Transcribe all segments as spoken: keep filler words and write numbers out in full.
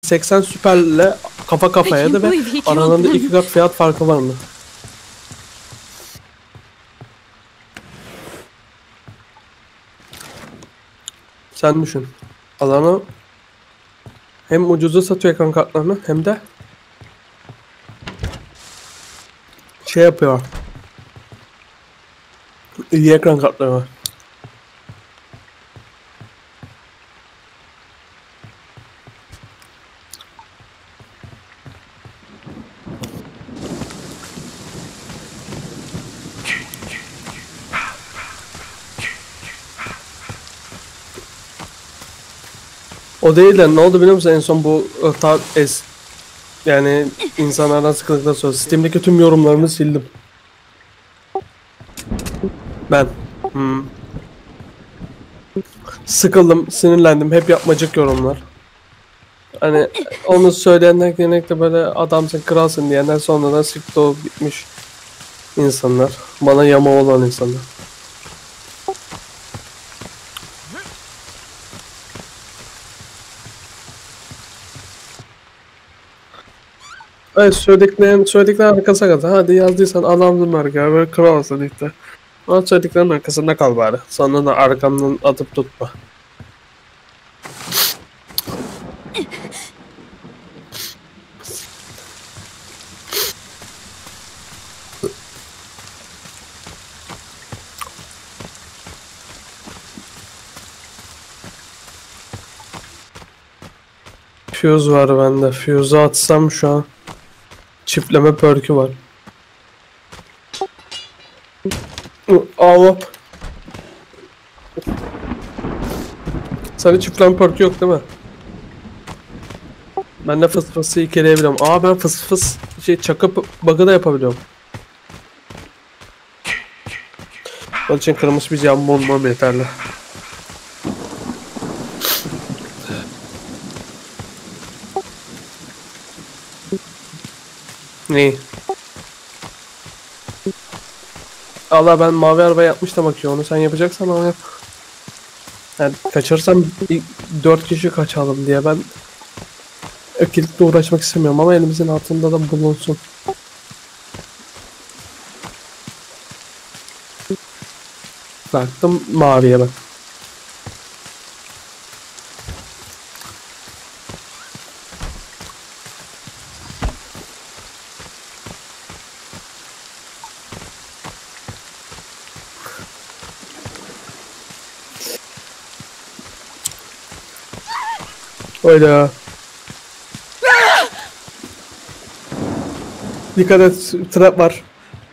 seksen Süper'le kafa kafayaydı ve aralarında iki kat fiyat farkı vardı. Sen düşün. Alanı hem ucuza satıyor ekran kartlarını hem de şey yapıyor. İyi ekran kartları var. O değil de ne oldu biliyor musun en son bu tar es yani insanlardan sıkıldıktan sonra Steam'deki tüm yorumlarını sildim. Ben. Hmm. Sıkıldım, sinirlendim. Hep yapmacık yorumlar. Hani onu söyleyenler genellikle böyle adamsın, kralsın diyenler sonradan sikti o bitmiş insanlar. Bana yama olan insanlar. Evet söylediklerin, söylediklerin arkasına kal. Hadi yazdıysan adamsın var ya böyle kralsın işte. Ama söylediklerin arkasında kal bari. Sonra da arkamdan atıp tutma. Fuse var bende. Fuse'u atsam şu an çiftleme perk'ü var. Ağlap. Sana çiftleme perk'ü yok değil mi? Ben de fıs fısı ikeleyebiliyorum. Aa ben fıs fıs şey çakıp bug'ı da yapabiliyorum. Onun için kırmızı bir cam bulmam yeterli. Ne? Allah ben mavi araba yapmıştım bakıyor. Onu sen yapacaksan onu yap. Yani kaçırsam dört kişi kaçalım diye ben ökilikle uğraşmak istemiyorum ama elimizin altında da bulunsun. Baktım maviye bak. Öyle. Dikkat et, trap var.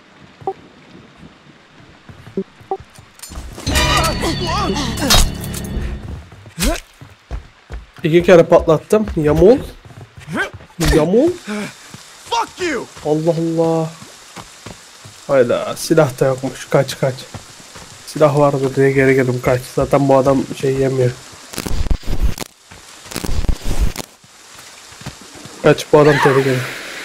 İki kere patlattım. Yamul. Yamul. Allah Allah. Hayda, silah da yokmuş. Kaç kaç. Silah vardı diye geri geldim kaç. Zaten bu adam şey yemiyor. Kaç, bu adam tehlikeli.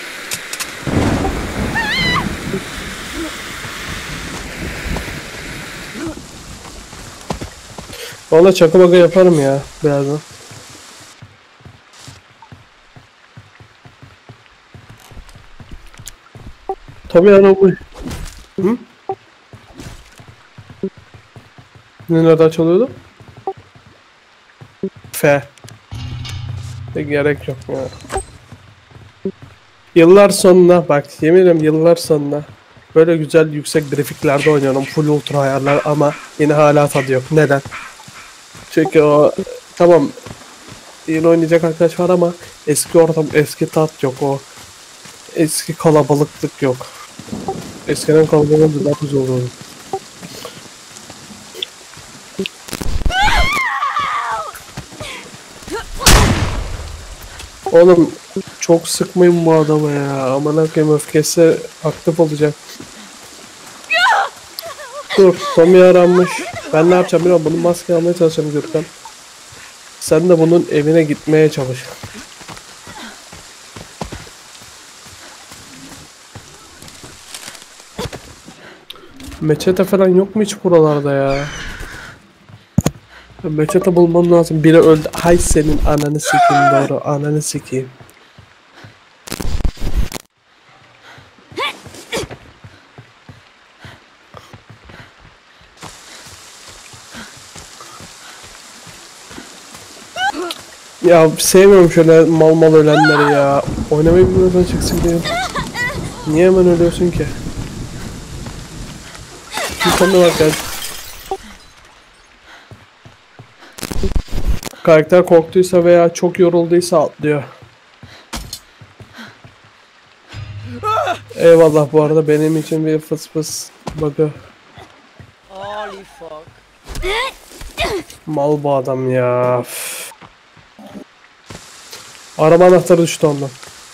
Valla çakı baka yaparım ya birazdan. Tabii yani bu. Hı? Ne nereden çalıyordu? F. E, gerek yok ya. Yıllar sonra bak yemin ederim yıllar sonra böyle güzel yüksek grafiklerde oynuyorum full ultra ayarlar ama yine hala tadı yok. Neden? Çünkü o tamam yeni oynayacak arkadaş var ama eski ortam eski tat yok o eski kalabalıklık yok. Eskiden kalabalık daha güzel olurdu. Oğlum çok sıkmayın bu adama ya. Aman akıyım öfkesi aktif olacak. Dur Tommy aranmış. Ben ne yapacağım biliyor musun? Bunun maske almaya çalışacağım Gürkan. Sen de bunun evine gitmeye çalış. Meçete falan yok mu hiç buralarda ya? Meçhete bulmam lazım. Biri öldü. Hay senin ananı sikeyim, doğru. Ananı sikeyim. Ya sevmiyorum şöyle mal mal ölenleri ya. Oynamayı bilmiyorsan çıksın diye. Niye hemen ölüyorsun ki? Bir tane var gel. Karakter korktuysa veya çok yorulduysa atlıyor. Eyvallah bu arada, benim için bir fıs fıs bakı. Holy fuck. Mal bu adam ya. Üf. Araba anahtarı düştü ondan.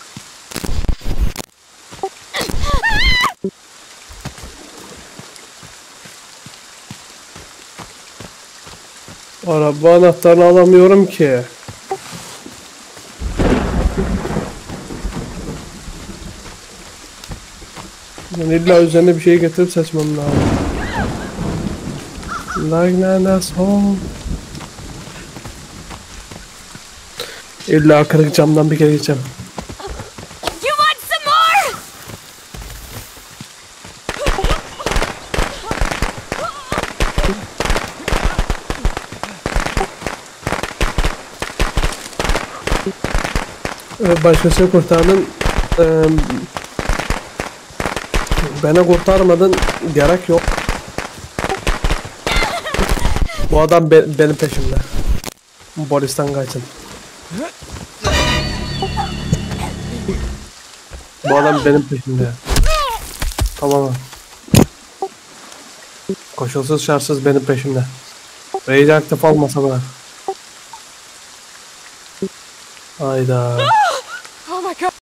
Araba anahtarını alamıyorum ki. Yani illa üzerine bir şey getirip seçmem lazım. Like nanas home. İlla kırık camdan bir kere geçeceğim. You want some more? Ee, Başkasını kurtardın. Ee, beni kurtarmadın. Gerek yok. Bu adam be benim peşimde. Polisten kaçın. Bu adam benim peşimde. Tamam. Koşulsuz şartsız benim peşimde. Rage aktif olmasa da. Hayda.